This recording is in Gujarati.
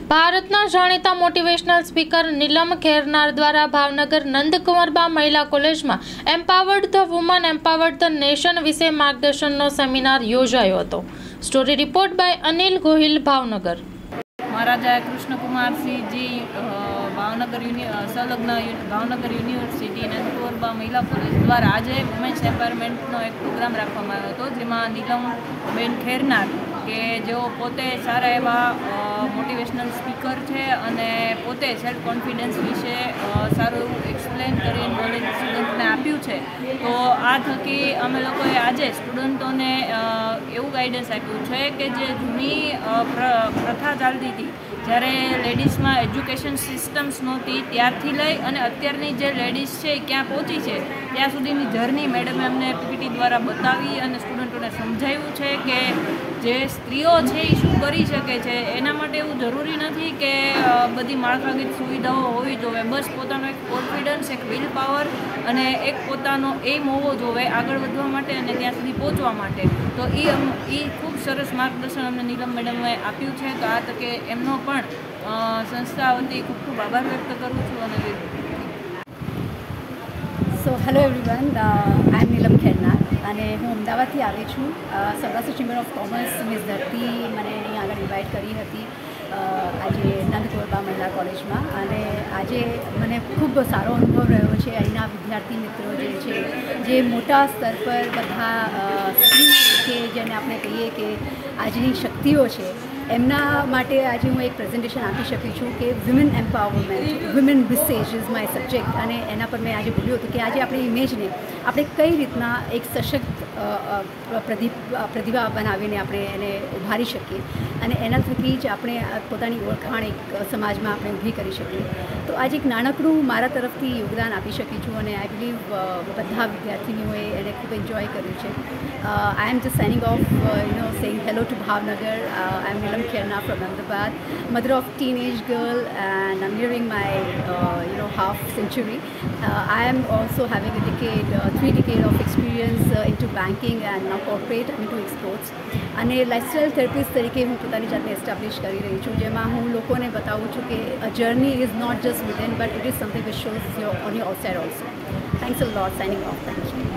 ભારતના જાણીતા મોટિવેશનલ સ્પીકર નીલમ ખેરનાર દ્વારા ભાવનગર નંદકુંવરબા મહિલા કોલેજમાં empowered the women empowered the nation વિશે માર્ગદર્શનનો સેમિનાર યોજાયો હતો। Story report by Anil Gohil, Bhavnagar. Maharaja Krishnakumar Sinhji Bhavnagar સંલગ્ન ભાવનગર યુનિવર્સિટી નંદકુંવરબા મહિલા કોલેજ દ્વારા આજે વુમેન્સ એમ્પાવરમેન્ટનો એક પ્રોગ્રામ રાખવામાં આવ્યો હતો, જેમાં નીલમબેન ખેરનાર કે જેઓ પોતે સારા એવા મોટિવેશનલ સ્પીકર છે અને પોતે સેલ્ફ કોન્ફિડન્સ વિશે સારું એવું એક્સપ્લેન કરી નોલેજ સ્ટુડન્ટને આપ્યું છે। તો આ થકી અમે લોકોએ આજે સ્ટુડન્ટોને એવું ગાઈડન્સ આપ્યું છે કે જે જૂની પ્રથા ચાલતી હતી, જ્યારે લેડીઝમાં એજ્યુકેશન સિસ્ટમ્સ નહોતી, ત્યારથી લઈ અને અત્યારની જે લેડીઝ છે ક્યાં પહોંચી છે ત્યાં સુધીની જર્ની મેડમે અમને પીપીટી દ્વારા બતાવી અને સ્ટુડન્ટોને સમજાવ્યું છે કે જે સ્ત્રીઓ છે એ શું કરી શકે છે। એના માટે એવું જરૂરી નથી કે બધી માળખાગત સુવિધાઓ હોવી જોઈએ, બસ પોતાનો એક કોન્ફિડન્સ, એક વિલ પાવર અને એક પોતાનો એમ હોવો જોઈએ આગળ વધવા માટે અને ત્યાં સુધી પહોંચવા માટે। તો એ ખૂબ સરસ માર્ગદર્શન અમને નીલમ મેડમે આપ્યું છે। તો આ તકે એમનો પણ સંસ્થા વતી ખૂબ ખૂબ આભાર વ્યક્ત કરું છું। અને સો હેલો એવરીવન, આઈ એમ નીલમ ખેરનાર અને હું અમદાવાદથી આવી છું। Saurashtra chamber of commerce miss Dharti મને અહીં આગળ ઇન્વાઇટ કરી હતી આજે નંદકુંવરબા મહિલા કોલેજમાં, અને આજે મને ખૂબ સારો અનુભવ રહ્યો છે। અહીંના વિદ્યાર્થી મિત્રો જે છે, જે મોટા સ્તર પર બધા સ્ત્રી કે જેને આપણે કહીએ કે આજની શક્તિઓ છે, એમના માટે આજે હું એક પ્રેઝન્ટેશન આપી શકી છું કે women empowerment, women issues is my subject. અને એના પર મેં આજે બોલ્યું હતું કે આજે આપણી ઇમેજને આપણે કઈ રીતના એક સશક્ત પ્રતિભા બનાવીને આપણે એને ઉભારી શકીએ અને એના થકી જ આપણે પોતાની ઓળખાણ એક સમાજમાં આપણે ઊભી કરી શકીએ। તો આજે એક નાનકડું મારા તરફથી યોગદાન આપી શકી છું અને આઈ બિલીવ બધા વિદ્યાર્થીનીઓએ એને ખૂબ એન્જોય કર્યું છે। I am just signing off saying hello to Bhavnagar. I'm Neelam Khernar from Ahmedabad, mother of teenage girl, and I'm nearing my half century. I am also having a decade, 3 decades of experience into banking and now corporate and into exports. અને લાઇફસ્ટાઇલ થેરેપિસ્ટ તરીકે હું પોતાની જાતને એસ્ટાબ્લિશ કરી રહી છું, જેમાં હું લોકોને બતાવું છું કે a journey is not just within but it is something which shows your on your outside also. Thanks a lot. Signing off. Thank you.